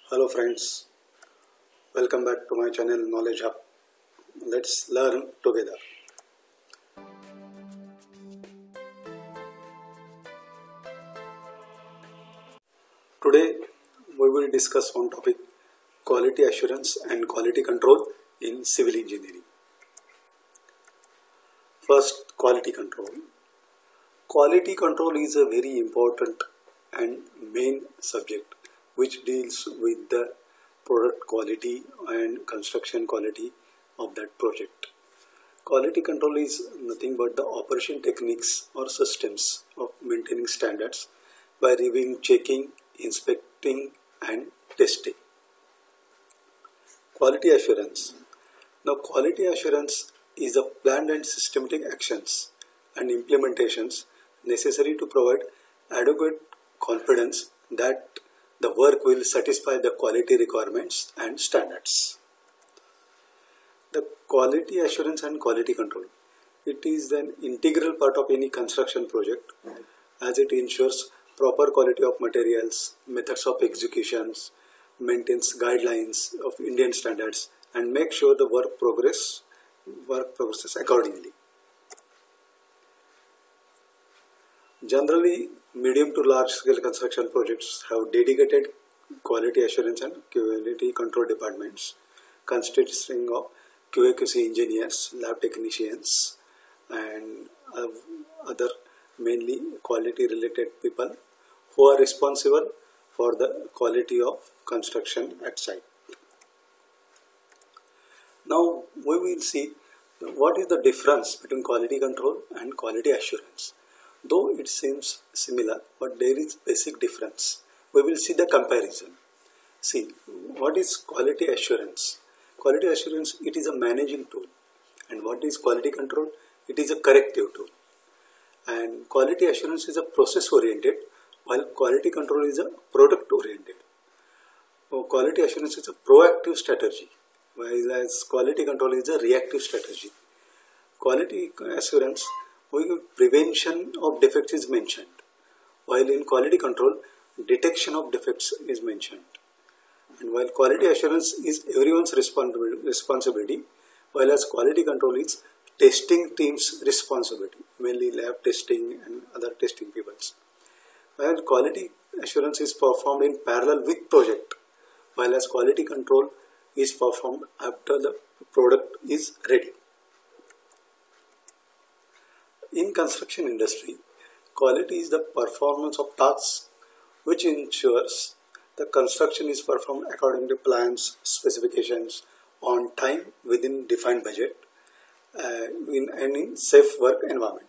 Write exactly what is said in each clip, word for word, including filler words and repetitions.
Hello friends, welcome back to my channel Knowledge Hub. Let's learn together. Today we will discuss one topic: quality assurance and quality control in civil engineering. First, quality control. Quality control is a very important and main subject which deals with the product quality and construction quality of that project. Quality control is nothing but the operation techniques or systems of maintaining standards by reviewing, checking, inspecting and testing. Quality assurance. Now, quality assurance is a planned and systematic actions and implementations necessary to provide adequate confidence that the work will satisfy the quality requirements and standards. The quality assurance and quality control. It is an integral part of any construction project as it ensures proper quality of materials, methods of executions, maintains guidelines of Indian standards and make sure the work progress work progresses accordingly. Generally, medium to large scale construction projects have dedicated quality assurance and quality control departments consisting of Q A Q C engineers, lab technicians and other mainly quality related people who are responsible for the quality of construction at site. Now we will see what is the difference between quality control and quality assurance. Though it seems similar, but there is basic difference. We will see the comparison. See, what is quality assurance? Quality assurance, it is a managing tool. And what is quality control? It is a corrective tool. And quality assurance is a process oriented, while quality control is a product oriented. So quality assurance is a proactive strategy, whereas quality control is a reactive strategy. Quality assurance, prevention of defects is mentioned, while in quality control, detection of defects is mentioned. And while quality assurance is everyone's responsibility, while as quality control is testing team's responsibility, mainly lab testing and other testing peoples. While quality assurance is performed in parallel with project, while as quality control is performed after the product is ready. In construction industry, quality is the performance of tasks which ensures the construction is performed according to plans, specifications, on time within defined budget uh, in any safe work environment.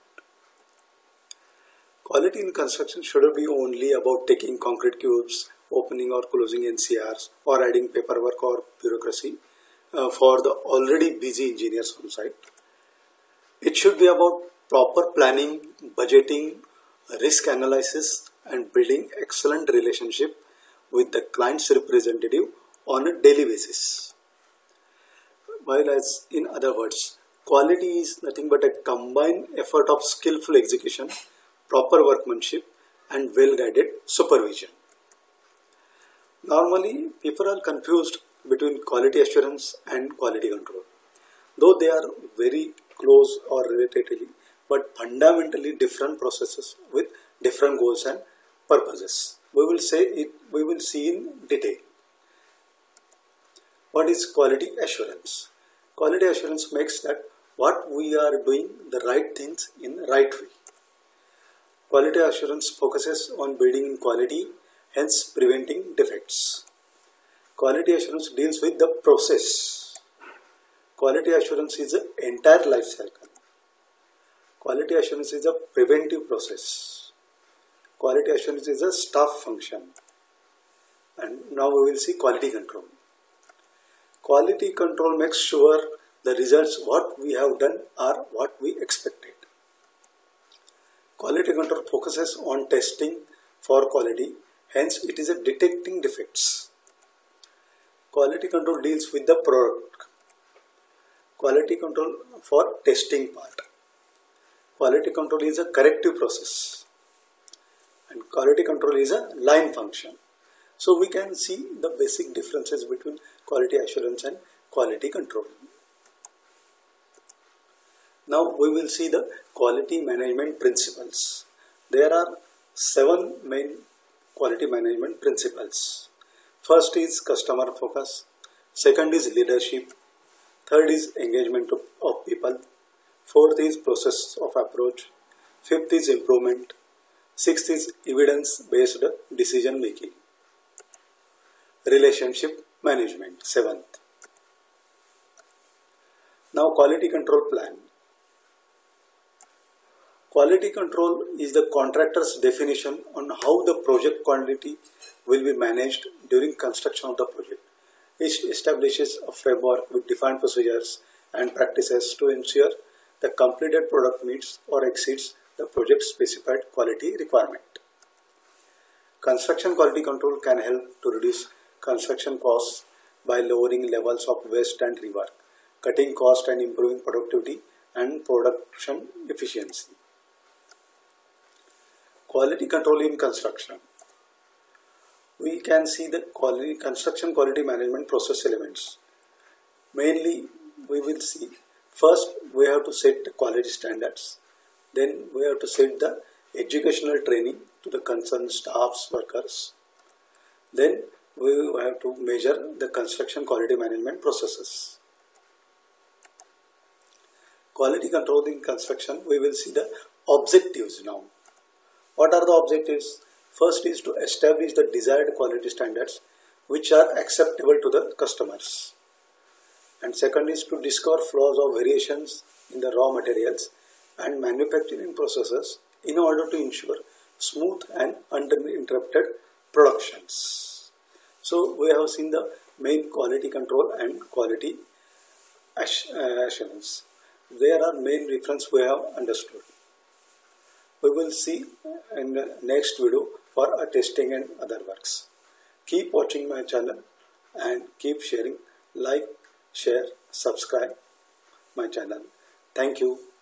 Quality in construction should be only about taking concrete cubes, opening or closing N C Rs or adding paperwork or bureaucracy uh, for the already busy engineers on site. It should be about proper planning, budgeting, risk analysis and building excellent relationship with the client's representative on a daily basis. While as in other words, quality is nothing but a combined effort of skillful execution, proper workmanship and well-guided supervision. Normally, people are confused between quality assurance and quality control, though they are very close or related, but fundamentally different processes with different goals and purposes. We will say it, we will see in detail. What is quality assurance? Quality assurance makes that what we are doing the right things in the right way. Quality assurance focuses on building quality, hence preventing defects. Quality assurance deals with the process. Quality assurance is the entire life cycle. Quality assurance is a preventive process. Quality assurance is a staff function. And now we will see quality control. Quality control makes sure the results what we have done are what we expected. Quality control focuses on testing for quality, hence it is a detecting defects. Quality control deals with the product. Quality control for testing part. Quality control is a corrective process and quality control is a line function. So we can see the basic differences between quality assurance and quality control. Now we will see the quality management principles. There are seven main quality management principles. First is customer focus. Second is leadership. Third is engagement of, of people. Fourth is process of approach. Fifth is improvement. Sixth is evidence-based decision making. Relationship management, seventh. Now quality control plan. Quality control is the contractor's definition on how the project quality will be managed during construction of the project. It establishes a framework with defined procedures and practices to ensure the completed product meets or exceeds the project specified quality requirement. Construction quality control can help to reduce construction costs by lowering levels of waste and rework, cutting cost and improving productivity and production efficiency. Quality control in construction. We can see the quality, construction quality management process elements. Mainly we will see, first we have to set the quality standards. Then we have to set the educational training to the concerned staffs, workers. Then we have to measure the construction quality management processes. Quality control in construction, we will see the objectives now. What are the objectives? First is to establish the desired quality standards which are acceptable to the customers. And second is to discover flaws or variations in the raw materials and manufacturing processes in order to ensure smooth and uninterrupted productions. So we have seen the main quality control and quality assurance. There are main difference we have understood. We will see in the next video for a testing and other works. Keep watching my channel and keep sharing, like, share, subscribe my channel. Thank you.